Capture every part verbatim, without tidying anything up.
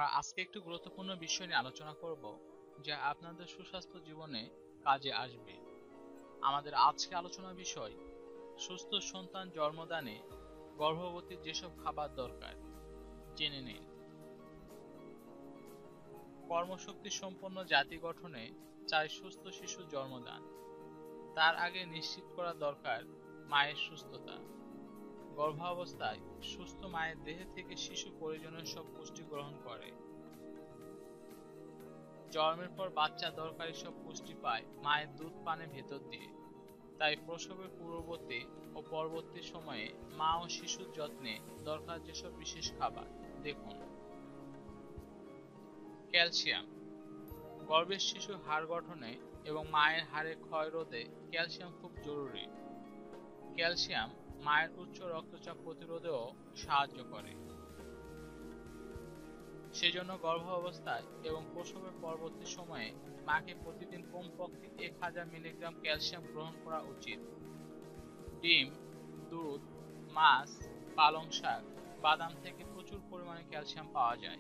আমরা আজকে একটু গুরুত্বপূর্ণ বিষয় নিয়ে আলোচনা করব যা আপনাদের সুস্বাস্থ্য জীবনে কাজে আসবে। আমাদের আজকে আলোচনার বিষয় সুস্থ সন্তান জন্মদানে গর্ভবতীর যেসব খাবার দরকার জেনে নিন। কর্মশক্তি সম্পন্ন জাতি গঠনে চাই সুস্থ শিশু জন্মদান। তার আগে নিশ্চিত করা দরকার মায়ের সুস্থতা। গর্ভাবস্থায় সুস্থ মায়ের দেহ থেকে শিশু প্রয়োজনীয় সব পুষ্টি গ্রহণ করে। জন্মের পর বাচ্চা দরকারি সব পুষ্টি পায় মায়ের দুধ পানের ভেতর দিয়ে। তাই প্রসবের পূর্ববর্তী ও পরবর্তী সময়ে মা ও শিশুর যত্নে দরকার যেসব বিশেষ খাবার দেখুন। ক্যালসিয়াম। গর্ভের শিশুর হাড় গঠনে এবং মায়ের হাড়ের ক্ষয় রোধে ক্যালসিয়াম খুব জরুরি। ক্যালসিয়াম মায়ের উচ্চ রক্তচাপ প্রতিরোধেও সাহায্য করে। সেজন্য গর্ভাবস্থায় এবং প্রসবের পরবর্তী সময়ে মাকে প্রতিদিন কমপক্ষে এক হাজার মিলিগ্রাম ক্যালসিয়াম গ্রহণ করা উচিত। ডিম, দুধ, মাছ, পালং শাক, বাদাম থেকে প্রচুর পরিমাণে ক্যালসিয়াম পাওয়া যায়।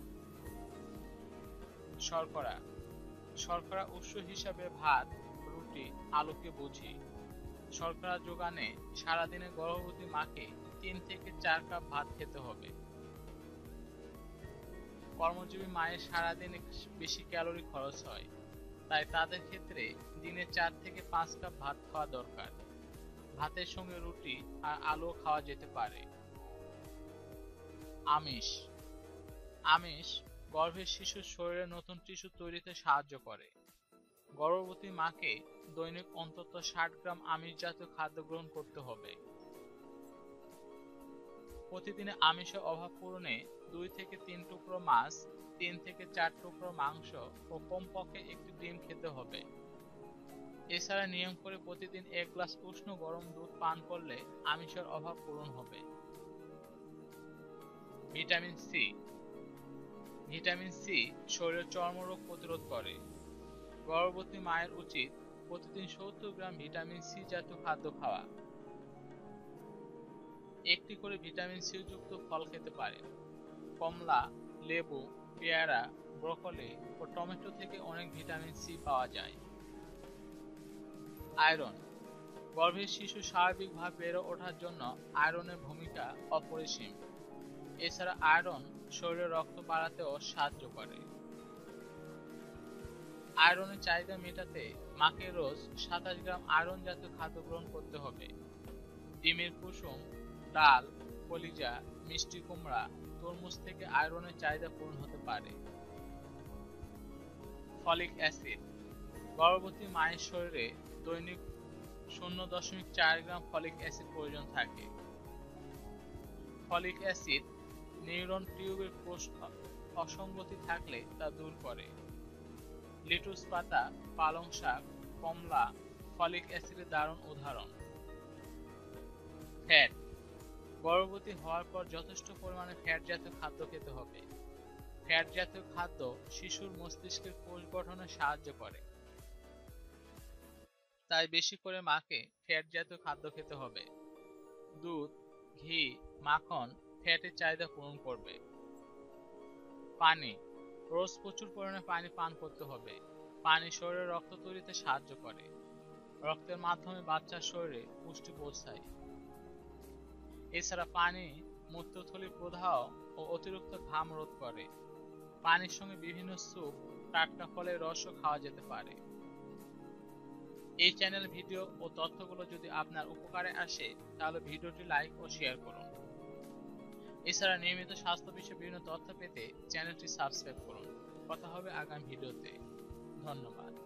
শর্করা। শর্করা উৎস হিসাবে ভাত, রুটি, আলুকে বুঝি। শর্করা যোগানে সারাদিনে গর্ভবতী মাকে তিন থেকে চার কাপ ভাত খেতে হবে। কর্মজীবী মায়ের সারাদিনে বেশি ক্যালোরি খরচ হয়, তাই তাদের ক্ষেত্রে দিনে চার থেকে পাঁচ কাপ ভাত খাওয়া দরকার। ভাতের সঙ্গে রুটি আর আলু খাওয়া যেতে পারে। আমিষ। আমিষ গর্ভের শিশুর শরীরে নতুন টিস্যু তৈরিতে সাহায্য করে। গর্ভবতী মাকে দৈনিক অন্তত ষাট গ্রাম আমিষ জাতীয় খাদ্য গ্রহণ করতে হবে। প্রতিদিনে আমিষের অভাব পূরণে দুই থেকে তিন টুকরো মাছ, তিন থেকে চার টুকরো মাংস ও কমপক্ষে একটি ডিম খেতে হবে। এছাড়া নিয়ম করে প্রতিদিন এক গ্লাস উষ্ণ গরম দুধ পান করলে আমিষের অভাব পূরণ হবে। Vitamin C. ভিটামিন সি শরীরের চর্মরোগ প্রতিরোধ করে। গর্ভবতী মায়ের উচিত প্রতিদিন সত্তর গ্রাম ভিটামিন সি জাতীয় খাদ্য খাওয়া। একটি করে ভিটামিন সি যুক্ত ফল খেতে পারেন। কমলা, লেবু, পেয়ারা, ব্রকলি ও টমেটো থেকে অনেক ভিটামিন সি পাওয়া যায়। আয়রন। গর্ভের শিশু স্বাভাবিকভাবে বেড়ে ওঠার জন্য আয়রনের ভূমিকা অপরিসীম। এছাড়া আয়রন শরীরে রক্ত বাড়াতেও সাহায্য করে। আয়রনের চাহিদা মেটাতে মাকে রোজ সাতাশ গ্রাম আয়রন জাতীয় খাদ্য গ্রহণ করতে হবে। ডিমের কুসুম, ডাল, কলিজা, মিষ্টি কুমড়া, তরমুজ থেকে আয়রনের চাহিদা পূরণ হতে পারে। Folic acid. গর্ভবতী মায়ের শরীরে দৈনিক শূন্য দশমিক চার গ্রাম ফলিক অ্যাসিড প্রয়োজন থাকে। ফলিক অ্যাসিড নিউরন টিউবের অসঙ্গতি থাকলে তা দূর করে। লেটুস পাতা, পালং শাক, কমলা ফলিক অ্যাসিডের দারুণ উদাহরণ। ফ্যাট। গর্ভবতী হওয়ার পর যথেষ্ট পরিমাণে ফ্যাট জাতীয় খাদ্য খেতে হবে। ফ্যাট জাতীয় খাদ্য শিশুর মস্তিষ্কের কোষ গঠনে সাহায্য করে। তাই বেশি করে মাকে ফ্যাট জাতীয় খাদ্য খেতে হবে। দুধ, ঘি, মাখন ফ্যাটের চাহিদা পূরণ করবে। পানি। রোজ প্রচুর পরিমাণে পানি পান করতে হবে। পানি শরীরে রক্ত তৈরিতে সাহায্য করে। রক্তের মাধ্যমে বাচ্চার শরীরে পুষ্টি পৌঁছায়। এছাড়া পানি মূত্রথলির প্রদাহ ও অতিরিক্ত ঘাম রোধ করে। পানির সঙ্গে বিভিন্ন স্যুপ, টাটকা ফলের রসও খাওয়া যেতে পারে। এই চ্যানেল ভিডিও ও তথ্যগুলো যদি আপনার উপকারে আসে তাহলে ভিডিওটি লাইক ও শেয়ার করুন। এছাড়া নিয়মিত স্বাস্থ্য বিষয়ে বিভিন্ন তথ্য পেতে চ্যানেলটি সাবস্ক্রাইব করুন। কথা হবে আগামী ভিডিওতে। ধন্যবাদ।